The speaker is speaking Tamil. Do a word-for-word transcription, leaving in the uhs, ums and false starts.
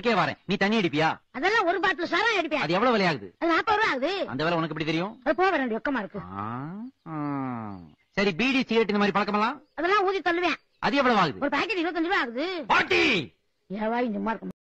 அதுக்கே வரேன். நீ தண்ணி அடிப்பியா? அதெல்லாம் ஒரு பாட்டில் சாராயம் அடிப்பேன். அது எவ்வளவு விலையாகுது? அது நாற்பது ரூபா ஆகுது. அந்த விலை உனக்கு எப்படி தெரியும்? அது போக வேண்டிய ரொக்கமா இருக்கு. சரி, பீடி சிகரெட் இந்த மாதிரி பழக்கமெல்லாம்? அதெல்லாம் ஊதி தள்ளுவேன். அது எவ்வளவு ஆகுது? ஒரு பாக்கெட் இருபத்தஞ்சு ரூபா ஆகுது. பாட்டி ஏவாய் சும்மா இருக்கும்.